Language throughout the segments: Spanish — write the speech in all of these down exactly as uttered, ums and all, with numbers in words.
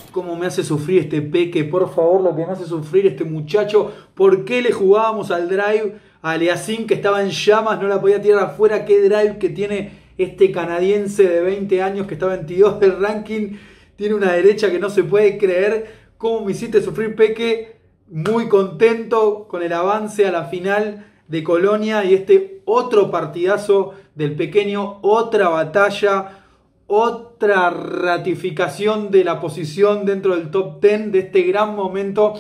cómo me hace sufrir este Peque, por favor, lo que me hace sufrir este muchacho. ¿Por qué le jugábamos al drive a Aliassime, que estaba en llamas, no la podía tirar afuera? ¿Qué drive que tiene este canadiense de veinte años que está veintidós del ranking? Tiene una derecha que no se puede creer. ¿Cómo me hiciste sufrir, Peque? Muy contento con el avance a la final de Colonia y este otro partidazo del pequeño, otra batalla, otra ratificación de la posición dentro del top diez de este gran momento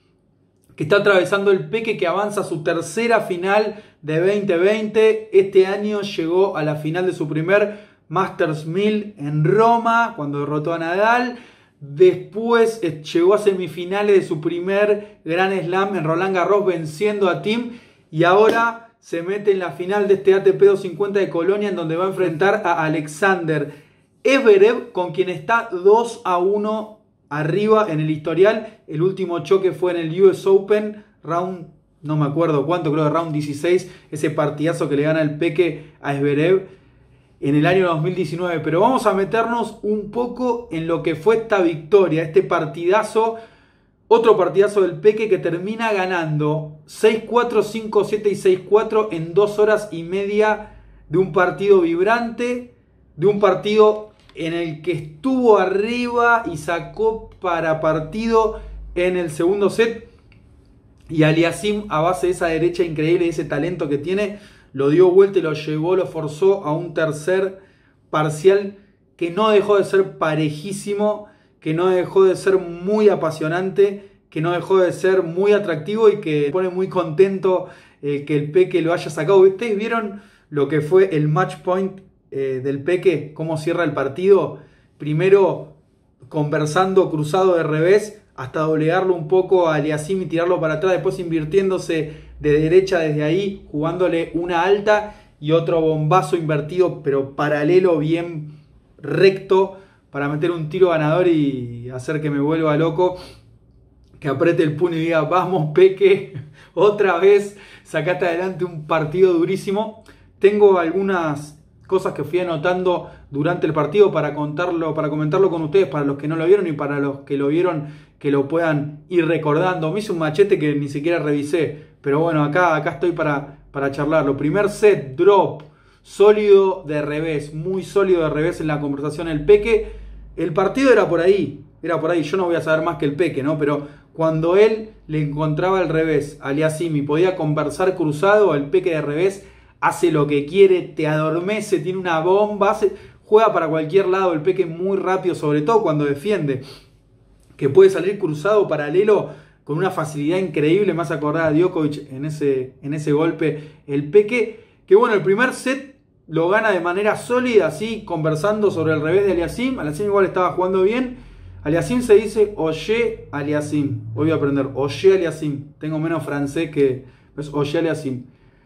que está atravesando el Peque, que avanza a su tercera final de veinte veinte. Este año llegó a la final de su primer Masters mil en Roma, cuando derrotó a Nadal. Después llegó a semifinales de su primer Grand Slam en Roland Garros, venciendo a Thiem. Y ahora se mete en la final de este A T P doscientos cincuenta de Colonia, en donde va a enfrentar a Alexander Zverev, con quien está dos a uno arriba en el historial. El último choque fue en el U S Open, round, no me acuerdo cuánto, creo que round dieciséis, ese partidazo que le gana el Peque a Zverev en el año dos mil diecinueve. Pero vamos a meternos un poco en lo que fue esta victoria, este partidazo. Otro partidazo del Peque, que termina ganando seis cuatro, cinco siete y seis cuatro en dos horas y media de un partido vibrante, de un partido en el que estuvo arriba y sacó para partido en el segundo set. Y Aliassime, a base de esa derecha increíble y ese talento que tiene, lo dio vuelta y lo llevó, lo forzó a un tercer parcial que no dejó de ser parejísimo, que no dejó de ser muy apasionante, que no dejó de ser muy atractivo, y que pone muy contento eh, que el Peque lo haya sacado. ¿Ustedes vieron lo que fue el match point eh, del Peque? ¿Cómo cierra el partido? Primero conversando cruzado de revés hasta doblegarlo un poco a Aliassime y tirarlo para atrás, después invirtiéndose de derecha desde ahí, jugándole una alta y otro bombazo invertido, pero paralelo, bien recto, para meter un tiro ganador y hacer que me vuelva loco, que apriete el puño y diga: vamos, Peque, otra vez sacaste adelante un partido durísimo. Tengo algunas cosas que fui anotando durante el partido para contarlo, para comentarlo con ustedes, para los que no lo vieron y para los que lo vieron, que lo puedan ir recordando. Me hice un machete que ni siquiera revisé, pero bueno, acá, acá estoy para, para charlarlo. Primer set, drop, sólido de revés, muy sólido de revés en la conversación el Peque. El partido era por ahí, era por ahí. Yo no voy a saber más que el Peque, ¿no? Pero cuando él le encontraba el revés a Aliassime y podía conversar cruzado, el Peque de revés hace lo que quiere, te adormece, tiene una bomba, hace, juega para cualquier lado. El Peque muy rápido, sobre todo cuando defiende, que puede salir cruzado paralelo con una facilidad increíble. Más acordada a Djokovic en ese, en ese golpe. El Peque, que bueno, el primer set lo gana de manera sólida, así, conversando sobre el revés de Aliassime. Aliassime igual estaba jugando bien. Aliassime se dice Oye Aliassime. Hoy voy a aprender Oye Aliassime. Tengo menos francés que es Oye Aliassime.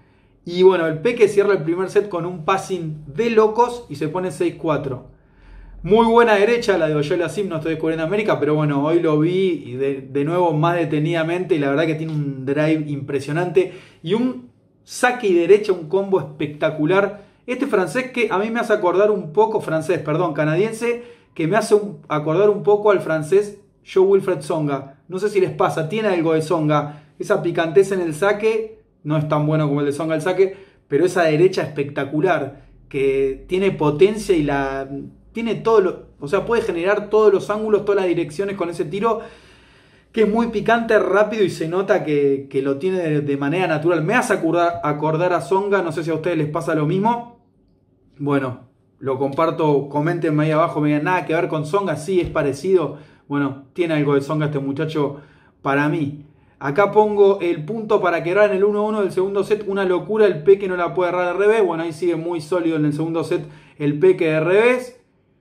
Y bueno, el Peque cierra el primer set con un passing de locos y se pone seis cuatro. Muy buena derecha la de Oye Aliassime, no estoy descubriendo América, pero bueno, hoy lo vi y de, de nuevo más detenidamente, y la verdad que tiene un drive impresionante y un saque y derecha, un combo espectacular. Este francés que a mí me hace acordar un poco, francés, perdón, canadiense, que me hace un, acordar un poco al francés Jo-Wilfried Tsonga. No sé si les pasa, tiene algo de Tsonga. Esa picanteza en el saque, no es tan bueno como el de Tsonga el saque, pero esa derecha espectacular, que tiene potencia y la tiene todo, lo, o sea, puede generar todos los ángulos, todas las direcciones con ese tiro, que es muy picante, rápido y se nota que, que lo tiene de, de manera natural. Me hace acordar, acordar a Tsonga, no sé si a ustedes les pasa lo mismo. Bueno, lo comparto, coméntenme ahí abajo, me digan: nada que ver con Tsonga, sí, es parecido. Bueno, tiene algo de Tsonga este muchacho para mí. Acá pongo el punto para quebrar en el uno uno del segundo set, una locura, el Peque no la puede errar de revés. Bueno, ahí sigue muy sólido en el segundo set el Peque de revés.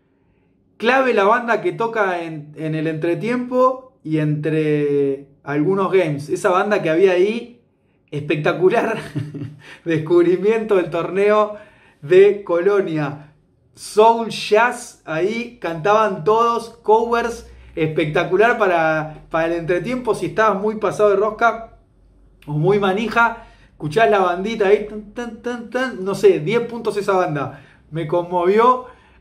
Clave la banda que toca en, en el entretiempo y entre algunos games. Esa banda que había ahí, espectacular. Descubrimiento del torneo de Colonia. Soul Jazz, ahí cantaban todos, covers, espectacular para, para el entretiempo. Si estabas muy pasado de rosca o muy manija, escuchás la bandita ahí, tan, tan, tan, tan, no sé, diez puntos esa banda. Me conmovió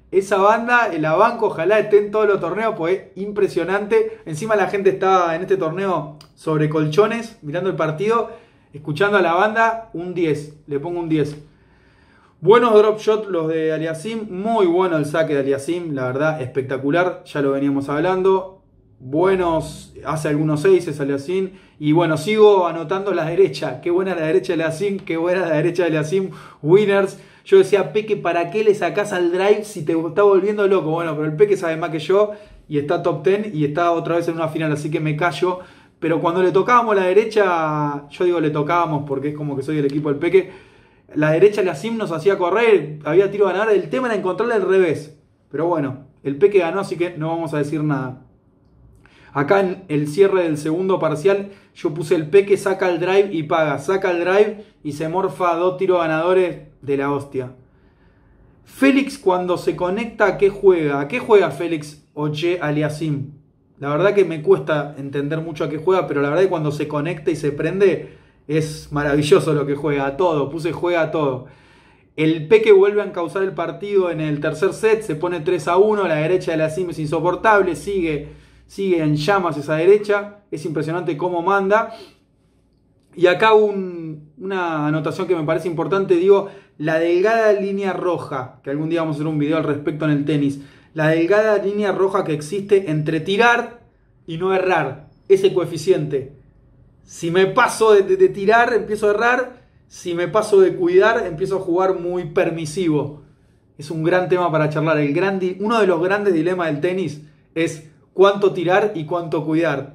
esa banda, la banco, ojalá esté en todos los torneos, pues es impresionante. Encima la gente estaba en este torneo sobre colchones, mirando el partido, escuchando a la banda, un diez, le pongo un diez. Buenos drop shot los de Aliassime, muy bueno el saque de Aliassime, la verdad espectacular, ya lo veníamos hablando. Buenos, hace algunos seises Aliassime. Y bueno, sigo anotando la derecha. Qué buena la derecha de Aliassime, qué buena la derecha de Aliassime. Winners. Yo decía, Peque, ¿para qué le sacás al drive si te está volviendo loco? Bueno, pero el Peque sabe más que yo y está top diez y está otra vez en una final, así que me callo. Pero cuando le tocábamos la derecha, yo digo le tocábamos porque es como que soy del equipo del Peque. La derecha Aliassime nos hacía correr, había tiro ganador. El tema era encontrarle al revés. Pero bueno, el Peque ganó, así que no vamos a decir nada. Acá en el cierre del segundo parcial yo puse el Peque saca el drive y paga. Saca el drive y se morfa dos tiros ganadores de la hostia. Félix cuando se conecta, ¿a qué juega? ¿A qué juega Félix Oche Aliassime? La verdad que me cuesta entender mucho a qué juega, pero la verdad que cuando se conecta y se prende es maravilloso lo que juega. A todo, puse juega a todo. El Peque vuelve a encauzar el partido en el tercer set, se pone tres a uno, la derecha de Aliassime es insoportable, sigue... Sigue en llamas esa derecha. Es impresionante cómo manda. Y acá un, una anotación que me parece importante. Digo, la delgada línea roja. Que algún día vamos a hacer un video al respecto en el tenis. La delgada línea roja que existe entre tirar y no errar. Ese coeficiente. Si me paso de, de, de tirar, empiezo a errar. Si me paso de cuidar, empiezo a jugar muy permisivo. Es un gran tema para charlar. El gran, uno de los grandes dilemas del tenis es... cuánto tirar y cuánto cuidar.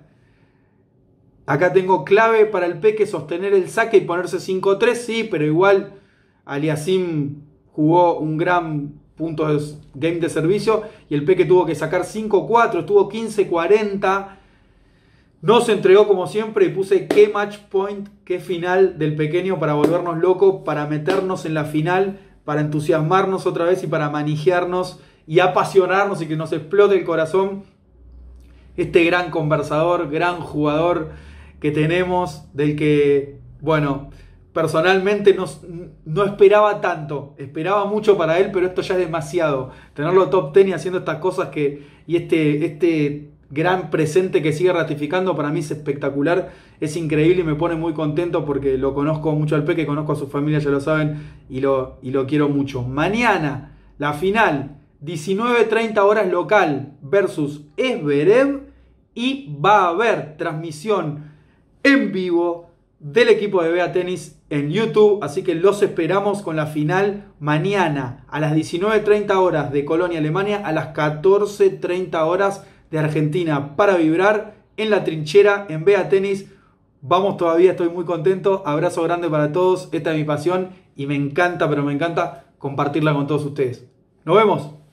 Acá tengo clave para el Peque sostener el saque y ponerse cinco tres, sí, pero igual Aliassime jugó un gran punto de game de servicio y el Peque tuvo que sacar cinco cuatro, estuvo quince cuarenta. No se entregó como siempre y puse qué match point, qué final del pequeño para volvernos locos, para meternos en la final, para entusiasmarnos otra vez y para manijearnos y apasionarnos y que nos explote el corazón. Este gran conversador, gran jugador que tenemos, del que, bueno, personalmente no, no esperaba tanto. Esperaba mucho para él, pero esto ya es demasiado. Tenerlo top diez y haciendo estas cosas que y este, este gran presente que sigue ratificando, para mí es espectacular. Es increíble y me pone muy contento porque lo conozco mucho al Peque, conozco a su familia, ya lo saben, y lo, y lo quiero mucho. Mañana, la final... diecinueve treinta horas local versus Zverev y va a haber transmisión en vivo del equipo de Bea Tenis en YouTube, así que los esperamos con la final mañana a las diecinueve treinta horas de Colonia, Alemania, a las catorce treinta horas de Argentina, para vibrar en la trinchera en Bea Tenis. Vamos todavía, estoy muy contento, abrazo grande para todos, esta es mi pasión y me encanta, pero me encanta compartirla con todos ustedes. Nos vemos.